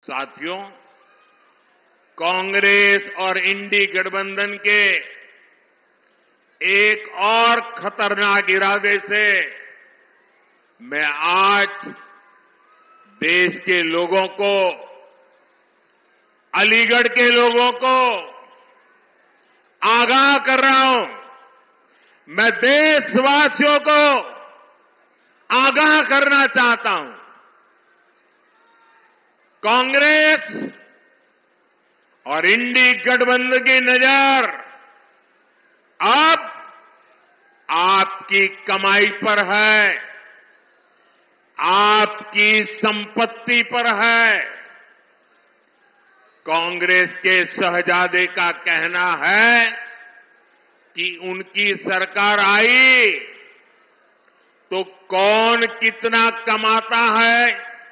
साथियों, कांग्रेस और इंडी गठबंधन के एक और खतरनाक इरादे से मैं आज देश के लोगों को, अलीगढ़ के लोगों को आगाह कर रहा हूं। मैं देशवासियों को आगाह करना चाहता हूं। कांग्रेस और इंडी गठबंधन की नजर अब आपकी कमाई पर है, आपकी संपत्ति पर है। कांग्रेस के शहजादे का कहना है कि उनकी सरकार आई तो कौन कितना कमाता है,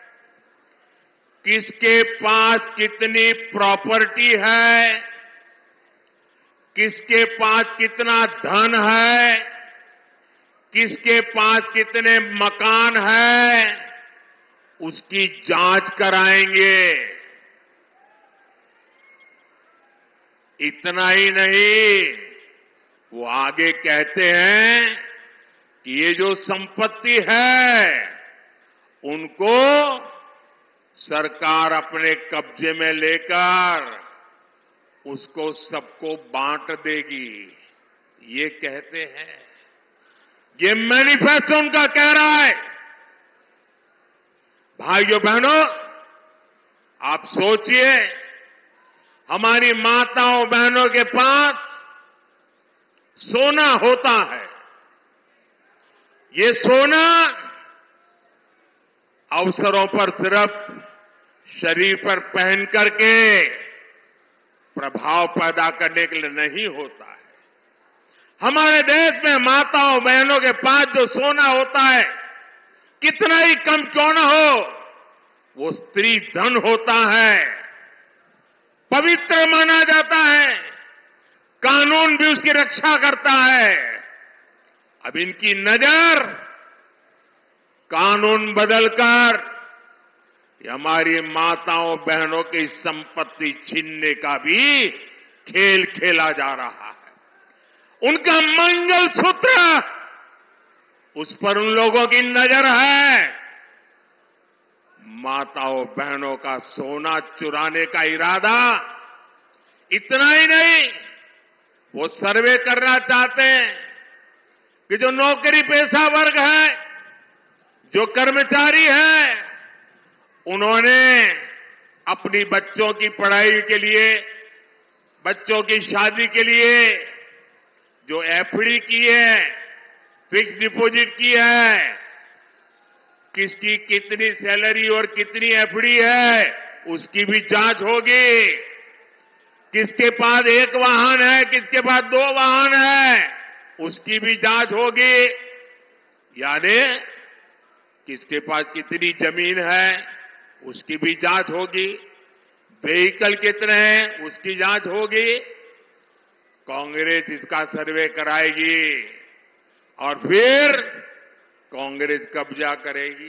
किसके पास कितनी प्रॉपर्टी है, किसके पास कितना धन है, किसके पास कितने मकान है, उसकी जांच कराएंगे। इतना ही नहीं, वो आगे कहते हैं कि ये जो संपत्ति है उनको सरकार अपने कब्जे में लेकर उसको सबको बांट देगी, ये कहते हैं। ये मैनिफेस्टो उनका कह रहा है। भाइयों बहनों, आप सोचिए, हमारी माताओं बहनों के पास सोना होता है। ये सोना अवसरों पर सिर्फ शरीर पर पहन करके प्रभाव पैदा करने के लिए नहीं होता है। हमारे देश में माताओं बहनों के पास जो सोना होता है, कितना ही कम क्यों न हो, वो स्त्री धन होता है, पवित्र माना जाता है, कानून भी उसकी रक्षा करता है। अब इनकी नजर कानून बदलकर हमारी माताओं बहनों की संपत्ति छीनने का भी खेल खेला जा रहा है। उनका मंगलसूत्र, उस पर उन लोगों की नजर है। माताओं बहनों का सोना चुराने का इरादा। इतना ही नहीं, वो सर्वे करना चाहते हैं कि जो नौकरी पेशा वर्ग है, जो कर्मचारी है, उन्होंने अपनी बच्चों की पढ़ाई के लिए, बच्चों की शादी के लिए जो एफडी की है, फिक्स डिपॉजिट की है, किसकी कितनी सैलरी और कितनी एफडी है, उसकी भी जांच होगी। किसके पास एक वाहन है, किसके पास 2 वाहन है, उसकी भी जांच होगी। यानी किसके पास कितनी जमीन है, उसकी भी जांच होगी। व्हीकल कितने हैं, उसकी जांच होगी। कांग्रेस इसका सर्वे कराएगी और फिर कांग्रेस कब्जा करेगी।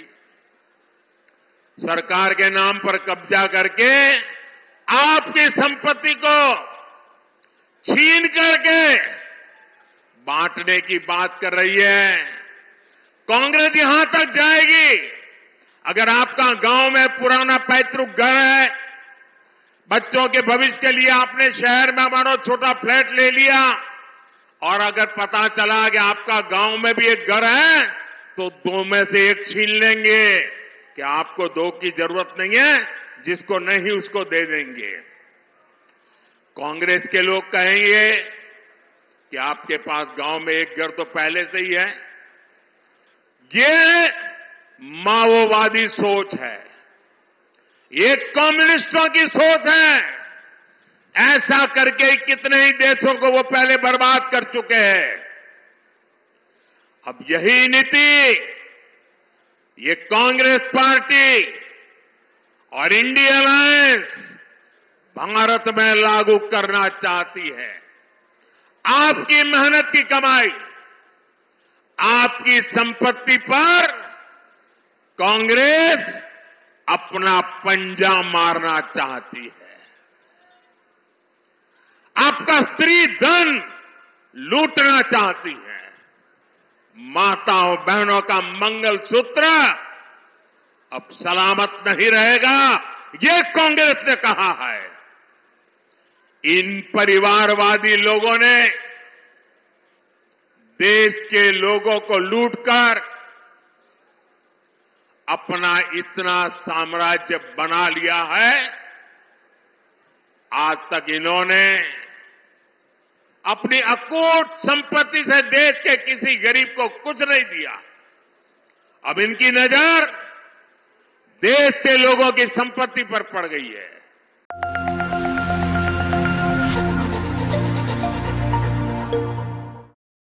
सरकार के नाम पर कब्जा करके आपकी संपत्ति को छीन करके बांटने की बात कर रही है। कांग्रेस यहां तक जाएगी, अगर आपका गांव में पुराना पैतृक घर है, बच्चों के भविष्य के लिए आपने शहर में मानो छोटा फ्लैट ले लिया, और अगर पता चला कि आपका गांव में भी एक घर है, तो 2 में से 1 छीन लेंगे कि आपको 2 की जरूरत नहीं है, जिसको नहीं उसको दे देंगे। कांग्रेस के लोग कहेंगे कि आपके पास गांव में एक घर तो पहले से ही है। ये माओवादी सोच है, ये कम्युनिस्टों की सोच है। ऐसा करके कितने ही देशों को वो पहले बर्बाद कर चुके हैं। अब यही नीति ये कांग्रेस पार्टी और इंडिया अलायंस भारत में लागू करना चाहती है। आपकी मेहनत की कमाई, आपकी संपत्ति पर कांग्रेस अपना पंजा मारना चाहती है। आपका स्त्री धन लूटना चाहती है। माताओं बहनों का मंगलसूत्र अब सलामत नहीं रहेगा, ये कांग्रेस ने कहा है। इन परिवारवादी लोगों ने देश के लोगों को लूटकर अपना इतना साम्राज्य बना लिया है। आज तक इन्होंने अपनी अकूट संपत्ति से देश के किसी गरीब को कुछ नहीं दिया। अब इनकी नजर देश के लोगों की संपत्ति पर पड़ गई है।